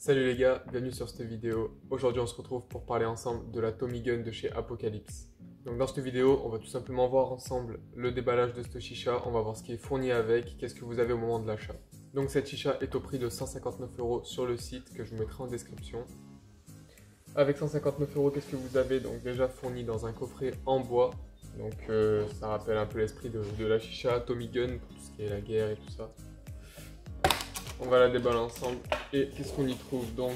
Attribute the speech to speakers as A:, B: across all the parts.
A: Salut les gars, bienvenue sur cette vidéo. Aujourd'hui on se retrouve pour parler ensemble de la Tommy Gun de chez Apocalypse. Donc dans cette vidéo, on va tout simplement voir ensemble le déballage de cette chicha, on va voir ce qui est fourni avec, qu'est-ce que vous avez au moment de l'achat. Donc cette chicha est au prix de 159 € sur le site que je vous mettrai en description. Avec 159 €, qu'est-ce que vous avez donc déjà fourni dans un coffret en bois. Donc ça rappelle un peu l'esprit de la chicha, Tommy Gun pour tout ce qui est la guerre et tout ça. On va la déballer ensemble. Et qu'est-ce qu'on y trouve donc?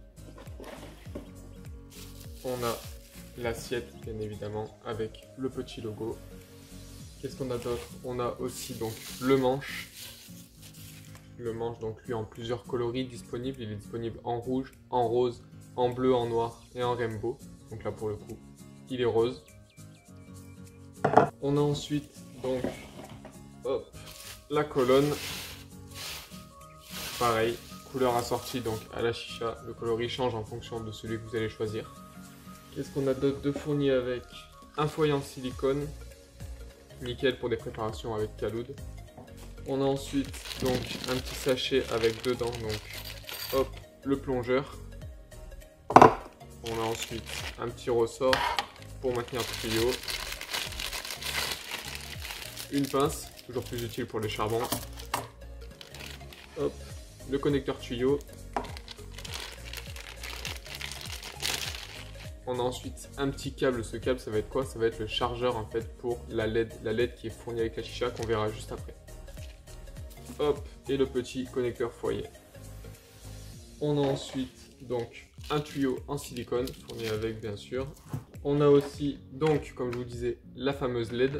A: On a l'assiette, bien évidemment, avec le petit logo. Qu'est-ce qu'on a d'autre? On a aussi donc le manche. Le manche, donc lui en plusieurs coloris disponibles. Il est disponible en rouge, en rose, en bleu, en noir et en rainbow. Donc là pour le coup, il est rose. On a ensuite donc la colonne. Pareil, couleur assortie donc à la chicha. Le coloris change en fonction de celui que vous allez choisir. Qu'est-ce qu'on a d'autre de fourni avec? Un foyer en silicone, nickel pour des préparations avec caloud. On a ensuite donc un petit sachet avec dedans donc le plongeur. On a ensuite un petit ressort pour maintenir le tuyau. Une pince, toujours plus utile pour les charbons. Le connecteur tuyau. On a ensuite un petit câble. Ce câble, ça va être quoi? Ça va être le chargeur en fait pour la LED qui est fournie avec la chicha qu'on verra juste après. Et le petit connecteur foyer. On a ensuite donc un tuyau en silicone fourni avec bien sûr. On a aussi donc comme je vous disais la fameuse LED.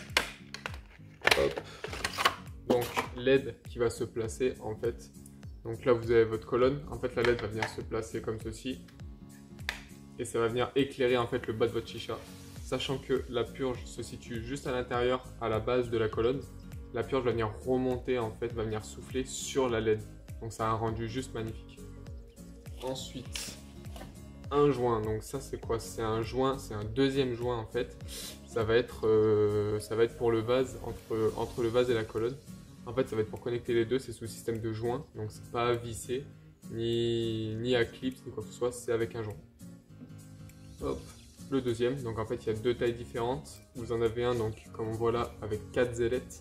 A: Donc LED qui va se placer en fait. Donc là vous avez votre colonne, en fait la LED va venir se placer comme ceci et ça va venir éclairer en fait le bas de votre chicha. Sachant que la purge se situe juste à l'intérieur, à la base de la colonne, la purge va venir remonter en fait, va venir souffler sur la LED. Donc ça a un rendu juste magnifique. Ensuite, un joint, donc ça c'est quoi? C'est un joint, c'est un deuxième joint en fait. Ça va être pour le vase, entre le vase et la colonne. En fait, ça va être pour connecter les deux, c'est sous système de joint, donc c'est pas à visser, ni à clips, ni quoi que ce soit, c'est avec un joint. Le deuxième, donc en fait il y a deux tailles différentes. Vous en avez un, donc comme on voit là, avec 4 ailettes.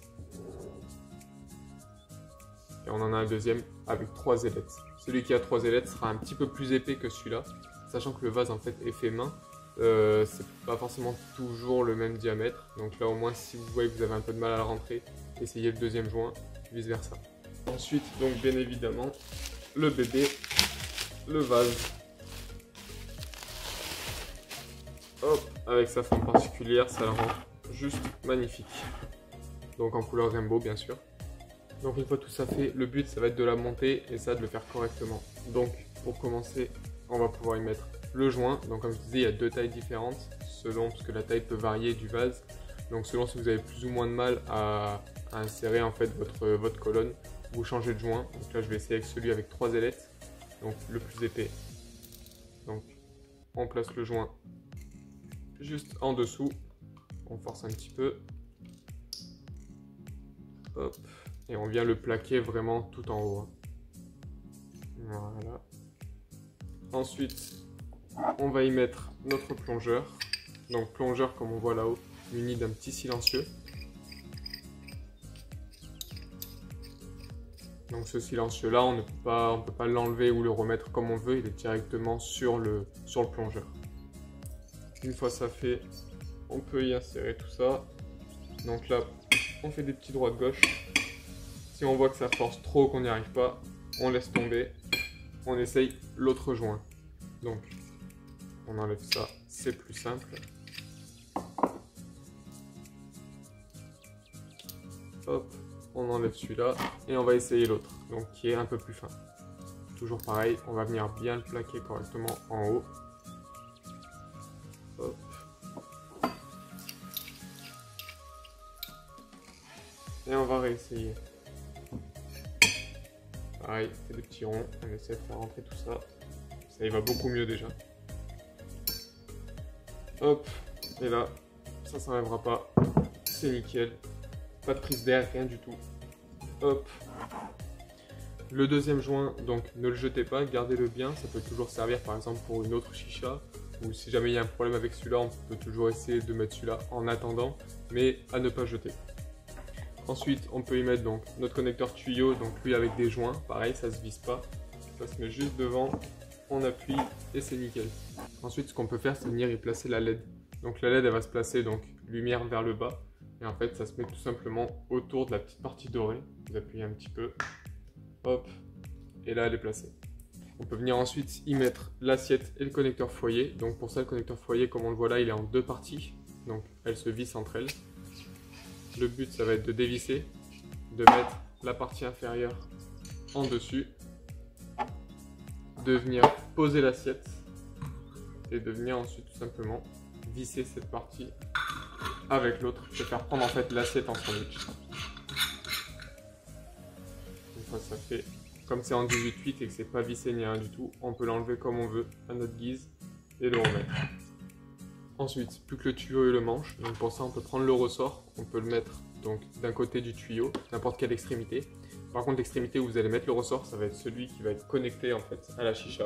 A: Et on en a un deuxième avec 3 ailettes. Celui qui a 3 ailettes sera un petit peu plus épais que celui-là, sachant que le vase en fait est fait main. C'est pas forcément toujours le même diamètre, donc là au moins si vous voyez que vous avez un peu de mal à la rentrer, essayez le deuxième joint, vice versa. Ensuite donc bien évidemment le bébé, le vase, avec sa forme particulière, ça le rend juste magnifique, donc en couleur rainbow bien sûr. Donc une fois tout ça fait, le but ça va être de la monter et ça de le faire correctement. Donc pour commencer on va pouvoir y mettre le joint. Donc comme je disais il y a deux tailles différentes selon, parce que la taille peut varier du vase. Donc selon si vous avez plus ou moins de mal à insérer en fait votre colonne, vous changez de joint. Donc là je vais essayer avec celui avec 3 ailettes, donc le plus épais. Donc on place le joint juste en dessous, on force un petit peu, et on vient le plaquer vraiment tout en haut. Voilà. Ensuite on va y mettre notre plongeur. Donc plongeur comme on voit là-haut, muni d'un petit silencieux. Donc ce silencieux là, on ne peut pas l'enlever ou le remettre comme on veut, il est directement sur le plongeur. Une fois ça fait, on peut y insérer tout ça. Donc là, on fait des petits droits de gauche. Si on voit que ça force trop, qu'on n'y arrive pas, on laisse tomber. On essaye l'autre joint. Donc on enlève ça, c'est plus simple. On enlève celui-là et on va essayer l'autre, donc qui est un peu plus fin. Toujours pareil, on va venir bien le plaquer correctement en haut. Et on va réessayer. Pareil, on fait des petits ronds, on essaie de faire rentrer tout ça. Ça y va beaucoup mieux déjà. Et là, ça s'enlèvera pas, c'est nickel. Pas de prise d'air, rien du tout. Le deuxième joint, donc ne le jetez pas, gardez-le bien, ça peut toujours servir par exemple pour une autre chicha, ou si jamais il y a un problème avec celui-là, on peut toujours essayer de mettre celui-là en attendant, mais à ne pas jeter. Ensuite, on peut y mettre donc notre connecteur tuyau, donc lui avec des joints, pareil, ça se visse pas, ça se met juste devant, on appuie et c'est nickel. Ensuite, ce qu'on peut faire, c'est venir y placer la LED. Donc la LED, elle va se placer donc lumière vers le bas, et en fait, ça se met tout simplement autour de la petite partie dorée. Vous appuyez un petit peu, hop, et là, elle est placée. On peut venir ensuite y mettre l'assiette et le connecteur foyer. Donc pour ça, le connecteur foyer, comme on le voit là, il est en deux parties, donc elles se vissent entre elles. Le but, ça va être de dévisser, de mettre la partie inférieure en dessus, de venir poser l'assiette et de venir ensuite tout simplement visser cette partie avec l'autre. Je vais faire prendre en fait l'assiette en sandwich. Une fois ça fait, comme c'est en 18/8 et que c'est pas vissé ni rien du tout, on peut l'enlever comme on veut à notre guise et le remettre. Ensuite, plus que le tuyau et le manche, donc pour ça on peut prendre le ressort, on peut le mettre donc d'un côté du tuyau, n'importe quelle extrémité. Par contre, l'extrémité où vous allez mettre le ressort, ça va être celui qui va être connecté en fait à la chicha.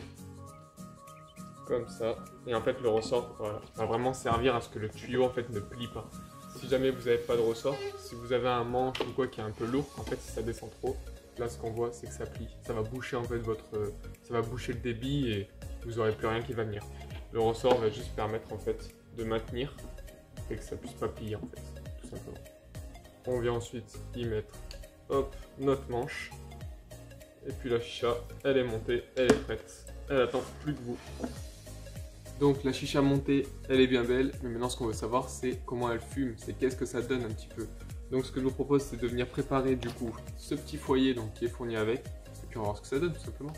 A: Comme ça. Et en fait, le ressort voilà, va vraiment servir à ce que le tuyau en fait ne plie pas. Si jamais vous n'avez pas de ressort, si vous avez un manche ou quoi qui est un peu lourd, en fait si ça descend trop, là ce qu'on voit c'est que ça plie. Ça va boucher en fait ça va boucher le débit et vous n'aurez plus rien qui va venir. Le ressort va juste permettre en fait de maintenir et que ça puisse pas plier en fait, tout simplement. On vient ensuite y mettre, hop, notre manche. Et puis la chicha, elle est montée, elle est prête. Elle attend plus que vous. Donc la chicha montée, elle est bien belle. Mais maintenant ce qu'on veut savoir c'est comment elle fume, c'est qu'est-ce que ça donne un petit peu. Donc ce que je vous propose c'est de venir préparer du coup ce petit foyer donc, qui est fourni avec. Et puis on va voir ce que ça donne tout simplement.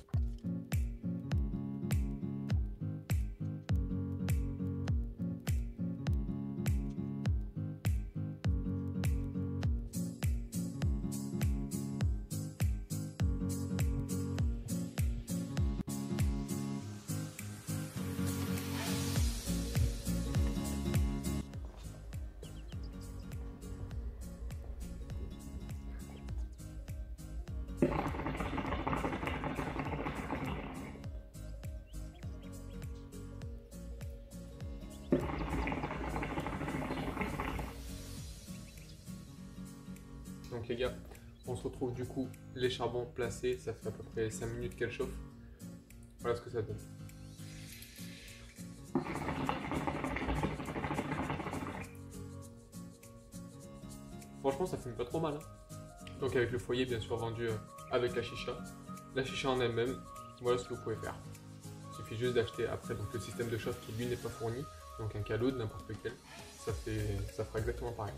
A: Donc les gars, on se retrouve du coup les charbons placés, ça fait à peu près 5 minutes qu'elle chauffe. Voilà ce que ça donne. Franchement ça fume pas trop mal. Hein. Donc avec le foyer bien sûr vendu avec la chicha en elle-même, voilà ce que vous pouvez faire. Il suffit juste d'acheter après donc, le système de chauffe qui lui n'est pas fourni, donc un calot de n'importe lequel, ça fera exactement pareil.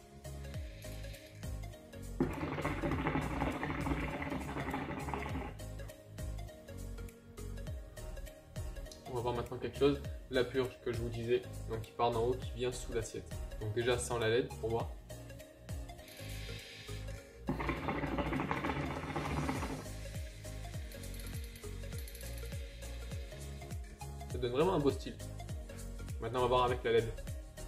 A: On va voir maintenant quelque chose, la purge que je vous disais, donc qui part d'en haut, qui vient sous l'assiette. Donc déjà sans la LED pour voir. Ça donne vraiment un beau style. Maintenant on va voir avec la LED.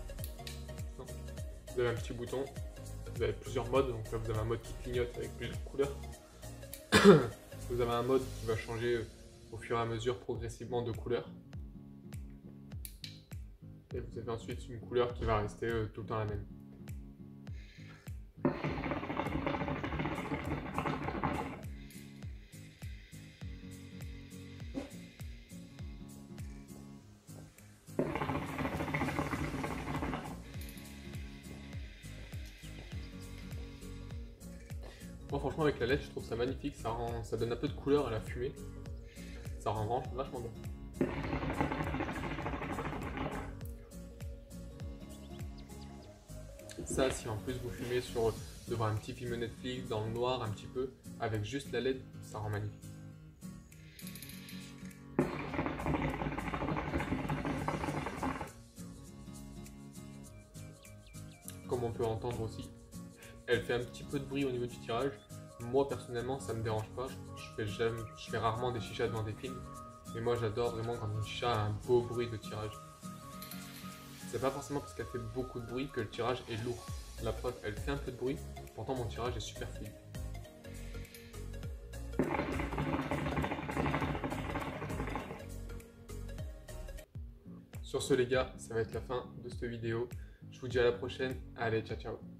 A: Vous avez un petit bouton, vous avez plusieurs modes, donc là vous avez un mode qui clignote avec plusieurs couleurs. Vous avez un mode qui va changer au fur et à mesure progressivement de couleur. Et vous avez ensuite une couleur qui va rester tout le temps la même. Moi franchement avec la LED je trouve ça magnifique, ça donne un peu de couleur à la fumée. Ça rend vachement bien. Ça si en plus vous fumez devant un petit film Netflix dans le noir un petit peu, avec juste la LED, ça rend magnifique. Comme on peut entendre aussi, elle fait un petit peu de bruit au niveau du tirage. Moi personnellement ça me dérange pas, je fais rarement des chichas devant des films, mais moi j'adore vraiment quand une chicha a un beau bruit de tirage. C'est pas forcément parce qu'elle fait beaucoup de bruit que le tirage est lourd. La preuve, elle fait un peu de bruit, pourtant mon tirage est super fluide. Sur ce les gars, ça va être la fin de cette vidéo. Je vous dis à la prochaine. Allez, ciao ciao.